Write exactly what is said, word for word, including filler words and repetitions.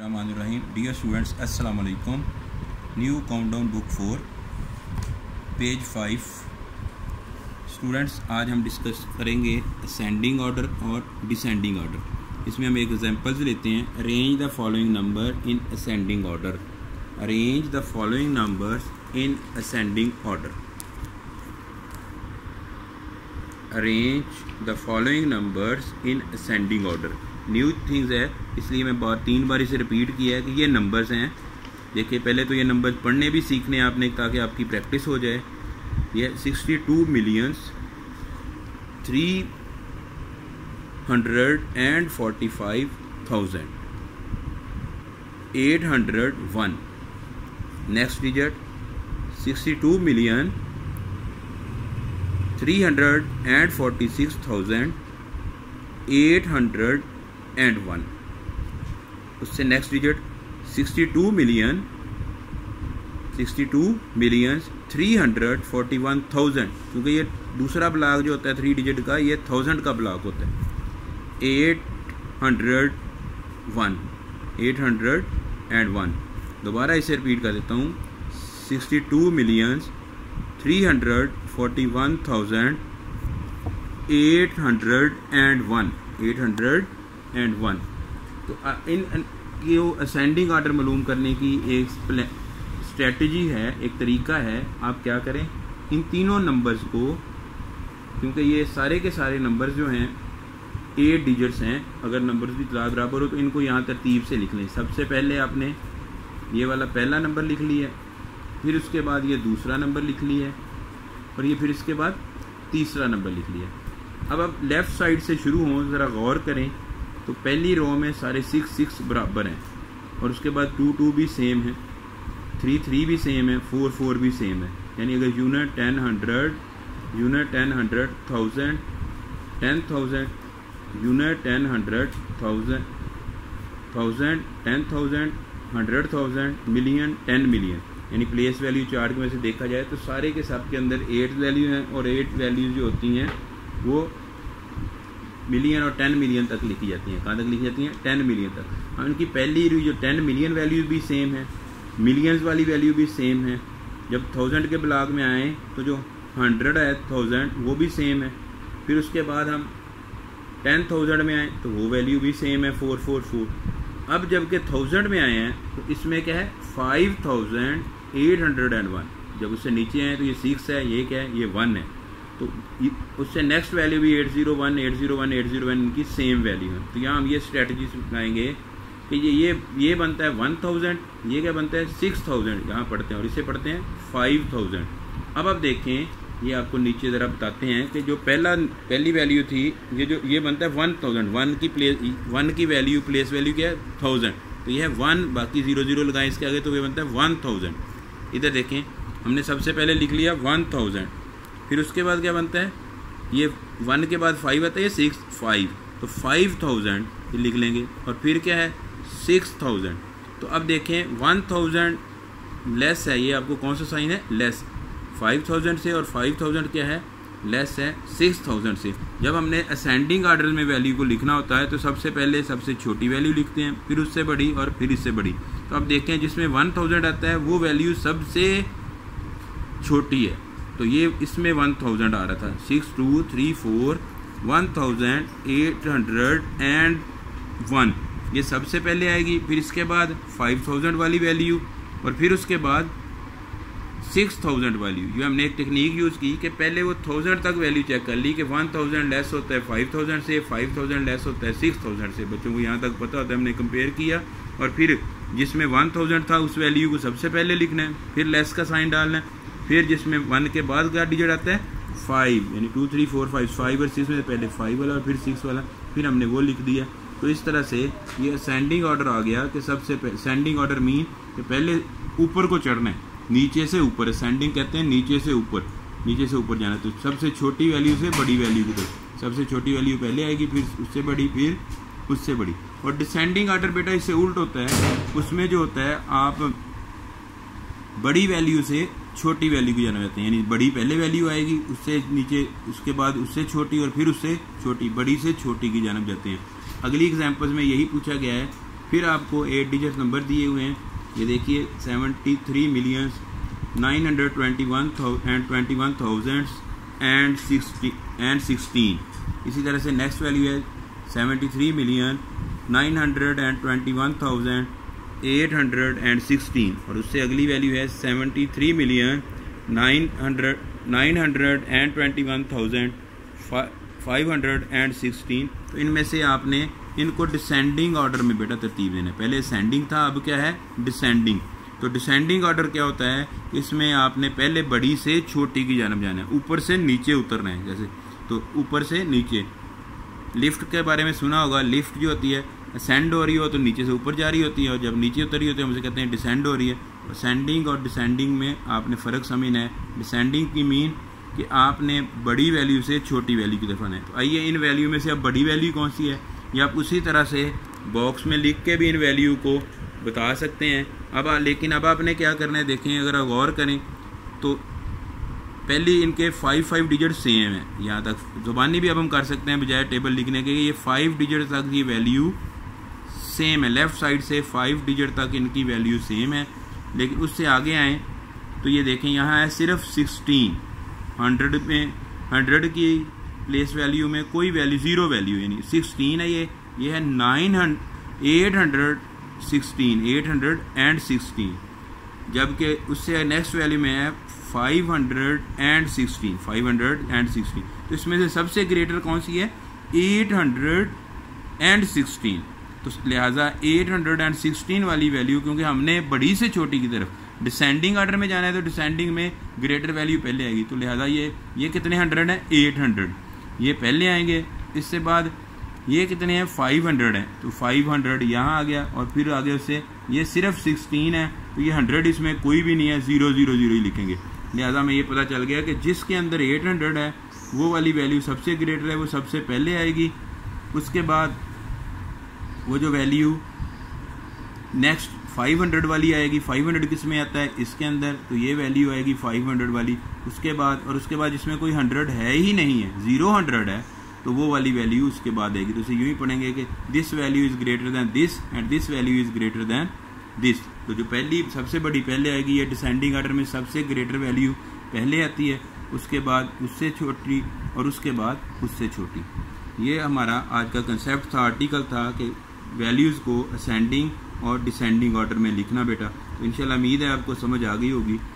Bismillahirrahmanirrahim. Dear students, Assalamu alaikum. New countdown book four, page five. Students, आज हम discuss करेंगे ascending order और descending order. इसमें हम एक एग्जांपल्स लेते हैं। Arrange the following number in ascending order. Arrange the following numbers in ascending order. Arrange the following numbers in ascending order. New things है, इसलिए मैं बार तीन बार इसे रिपीट किया है कि ये नंबर्स हैं। देखिए, पहले तो ये नंबर्स पढ़ने भी सीखने आपने ताकि आपकी प्रैक्टिस हो जाए। ये sixty two millions three hundred and forty five thousand eight hundred one. Next digit sixty two million three hundred and forty six thousand eight hundred and one. उससे next digit sixty two million sixty two million three hundred forty one thousand, क्योंकि ये दूसरा block जो होता है three digit का, ये thousand का ब्लॉक होता है। Eight hundred one eight hundred and one. दोबारा इसे रिपीट कर देता हूँ। Sixty two million three hundred forty one thousand eight hundred and one eight hundred and one. तो इन ये असेंडिंग ऑर्डर मालूम करने की एक स्ट्रेटजी है, एक तरीका है। आप क्या करें, इन तीनों नंबर्स को, क्योंकि ये सारे के सारे नंबर्स जो हैं एट डिजिट्स हैं, अगर नंबर्स भी तला बराबर हो तो इनको यहाँ तरतीब से लिख लें। सबसे पहले आपने ये वाला पहला नंबर लिख लिया, फिर उसके बाद ये दूसरा नंबर लिख लिया, और ये फिर इसके बाद तीसरा नंबर लिख लिया। अब आप लेफ़्ट साइड से शुरू हों, ज़रा गौर करें तो पहली रो में सारे सिक्स सिक्स बराबर हैं, और उसके बाद टू टू भी सेम है, थ्री थ्री भी सेम है, फोर फोर भी सेम है। यानी अगर unit ten hundred unit ten hundred thousand ten thousand unit ten hundred thousand thousand ten thousand hundred thousand million ten million, यानी प्लेस वैल्यू चार्ट में से देखा जाए तो सारे के सब के अंदर एट वैल्यू हैं, और एट वैल्यूज जो होती हैं वो मिलियन और टेन मिलियन तक लिखी जाती हैं। कहाँ तक लिखी जाती हैं? टेन मिलियन तक। और उनकी पहली जो टेन मिलियन वैल्यू भी सेम है, मिलियंस वाली वैल्यू भी सेम है। जब थाउजेंड के ब्लॉक में आए तो जो हंड्रेड है थाउजेंड वो भी सेम है। फिर उसके बाद हम टेन थाउजेंड में आए तो वो वैल्यू भी सेम है, फोर फोर फोर। अब जब के थाउजेंड में आए हैं तो इसमें क्या है? Five thousand eight hundred and one. जब उससे नीचे आए तो ये सिक्स है, ये क्या है? ये वन है। तो उससे नेक्स्ट वैल्यू भी eight zero one eight zero one eight zero one इनकी सेम वैल्यू है। तो यहाँ हम ये स्ट्रेटजी बनाएंगे कि ये ये ये बनता है वन थाउजेंड, ये क्या बनता है? Six thousand. यहाँ पढ़ते हैं और इसे पढ़ते हैं फाइव थाउजेंड। अब आप देखें, ये आपको नीचे ज़रा बताते हैं कि जो पहला पहली वैल्यू थी, ये जो ये बनता है वन थाउजेंड। वन की प्लेस वन की वैल्यू प्लेस वैल्यू क्या है? थाउजेंड। तो ये है वन, बाकी ज़ीरो ज़ीरो लगाएं इसके आगे तो ये बनता है वन थाउजेंड। इधर देखें, हमने सबसे पहले लिख लिया वन थाउजेंड, फिर उसके बाद क्या बनता है? ये वन के बाद फाइव आता है, ये सिक्स फाइव, तो फाइव थाउजेंड ये लिख लेंगे, और फिर क्या है? Six thousand. तो अब देखें, वन थाउजेंड लेस है, ये आपको कौन सा साइन है? लेस। फाइव थाउजेंड से और फाइव थाउजेंड क्या है? लेस है सिक्स थाउजेंड से। जब हमने असेंडिंग ऑर्डर में वैल्यू को लिखना होता है तो सबसे पहले सबसे छोटी वैल्यू लिखते हैं, फिर उससे बड़ी, और फिर इससे बड़ी। तो अब देखें, जिसमें वन थाउजेंड आता है वो वैल्यू सबसे छोटी है, तो ये इसमें वन थाउजेंड आ रहा था। Six two three four one thousand eight hundred and one, ये सबसे पहले आएगी। फिर इसके बाद फाइव थाउजेंड वाली वैल्यू, और फिर उसके बाद सिक्स थाउजेंड वैल्यू। ये हमने एक टेक्निक यूज़ की कि पहले वो थाउजेंड तक वैल्यू चेक कर ली कि वन थाउजेंड लेस होता है फाइव थाउजेंड से, फाइव थाउजेंड लेस होता है सिक्स थाउजेंड से। बच्चों को यहाँ तक पता होता है, हमने कंपेयर किया, और फिर जिसमें वन थाउजेंड था उस वैल्यू को सबसे पहले लिखना है, फिर लेस का साइन डालना है, फिर जिसमें वन के बाद क्या डिजिट आता है? फाइव, यानी two three four five, five और सिक्स में पहले फाइव वाला और फिर सिक्स वाला, फिर हमने वो लिख दिया। तो इस तरह से ये असेंडिंग ऑर्डर आ गया कि सबसे असेंडिंग ऑर्डर मीन कि पहले ऊपर को चढ़ना है, नीचे से ऊपर। असेंडिंग कहते हैं नीचे से ऊपर, नीचे से ऊपर जाना। तो सबसे छोटी वैल्यू से बड़ी वैल्यू की तरफ, सबसे छोटी वैल्यू पहले आएगी, फिर उससे बड़ी, फिर उससे बड़ी। और डिसेंडिंग ऑर्डर बेटा इससे उल्ट होता है, उसमें जो होता है आप बड़ी वैल्यू से छोटी वैल्यू की जाना चाहते हैं, यानी बड़ी पहले वैल्यू आएगी, उससे नीचे, उसके बाद उससे छोटी, और फिर उससे छोटी, बड़ी से छोटी की जानब जाते हैं। अगली एग्जांपल्स में यही पूछा गया है फिर आपको एट डिजिट नंबर दिए हुए हैं, ये देखिए seventy three million nine hundred twenty one and twenty one thousand and sixty and sixteen. इसी तरह से नेक्स्ट वैल्यू है seventy three million nine hundred and twenty one thousand eight hundred and sixteen, और उससे अगली वैल्यू है seventy three million nine hundred nine hundred and twenty one thousand five hundred and sixteen. तो इनमें से आपने इनको डिसेंडिंग ऑर्डर में बेटा तरतीब देना है। पहले असेंडिंग था, अब क्या है डिसेंडिंग। तो डिसेंडिंग ऑर्डर क्या होता है, इसमें आपने पहले बड़ी से छोटी की जानब जाना है, ऊपर से नीचे उतरना है। जैसे तो ऊपर से नीचे, लिफ्ट के बारे में सुना होगा, लिफ्ट जो होती है असेंड हो रही हो तो नीचे से ऊपर जा रही होती है, और जब नीचे उतर रही होती है हम उसे कहते हैं डिसेंड हो रही है। असेंडिंग और डिसेंडिंग में आपने फ़र्क समझना है। डिसेंडिंग की मीन कि आपने बड़ी वैल्यू से छोटी वैल्यू की तरफ आना है। तो आइए इन वैल्यू में से अब बड़ी वैल्यू कौन सी है, या आप उसी तरह से बॉक्स में लिख के भी इन वैल्यू को बता सकते हैं। अब लेकिन अब आपने क्या करना है, देखें अगर आप गौर करें तो पहली इनके फाइव फाइव डिजिट सेम है, यहाँ तक ज़ुबानी भी अब हम कर सकते हैं बजाय टेबल लिखने के। ये फाइव डिजिट तक ये वैल्यू सेम है, लेफ़्ट साइड से फाइव डिजिट तक इनकी वैल्यू सेम है। लेकिन उससे आगे आएँ तो ये देखें यहाँ है सिर्फ सिक्सटीन, हंड्रेड में हंड्रेड की प्लेस वैल्यू में कोई वैल्यू ज़ीरो वैल्यू यानी सिक्सटीन है। ये ये है nine hundred eight hundred sixteen eight hundred and sixteen, जबकि उससे नेक्स्ट वैल्यू में है five hundred and sixteen five hundred and sixteen. तो इसमें से सबसे ग्रेटर कौन सी है, एट हंड्रेड एंड सिक्सटीन। तो लिहाजा एट हंड्रेड एंड सिक्सटीन वाली वैल्यू, क्योंकि हमने बड़ी से छोटी की तरफ डिसेंडिंग ऑर्डर में जाना है तो डिसेंडिंग में ग्रेटर वैल्यू पहले आएगी। तो लिहाजा ये ये कितने हंड्रेड है, एट हंड्रेड, ये पहले आएंगे। इससे बाद ये कितने हैं, फाइव हंड्रेड है, तो फाइव हंड्रेड यहाँ आ गया, और फिर आगे उससे ये सिर्फ सिक्सटीन है, तो ये हंड्रेड इसमें कोई भी नहीं है, ज़ीरो ज़ीरो ज़ीरो ही लिखेंगे। लिहाजा में ये पता चल गया कि जिसके अंदर एट हंड्रेड है वो वाली वैल्यू सबसे ग्रेटर है, वो सबसे पहले आएगी। उसके बाद वो जो वैल्यू नेक्स्ट फाइव हंड्रेड वाली आएगी, फाइव हंड्रेड किस में आता है, इसके अंदर, तो ये वैल्यू आएगी फाइव हंड्रेड वाली। उसके बाद और उसके बाद जिसमें कोई हंड्रेड है ही नहीं है, ज़ीरो हंड्रेड है, तो वो वाली वैल्यू उसके बाद आएगी। तो इसे यूँ ही पढ़ेंगे कि this value is greater than this and this value is greater than this. तो जो पहली सबसे बड़ी पहले आएगी, ये डिसेंडिंग ऑर्डर में सबसे ग्रेटर वैल्यू पहले आती है, उसके बाद उससे छोटी, और उसके बाद उससे छोटी। ये हमारा आज का कंसेप्ट था, आर्टिकल था कि वैल्यूज़ को असेंडिंग और डिसेंडिंग ऑर्डर में लिखना बेटा। तो इंशाल्लाह उम्मीद है आपको समझ आ गई होगी।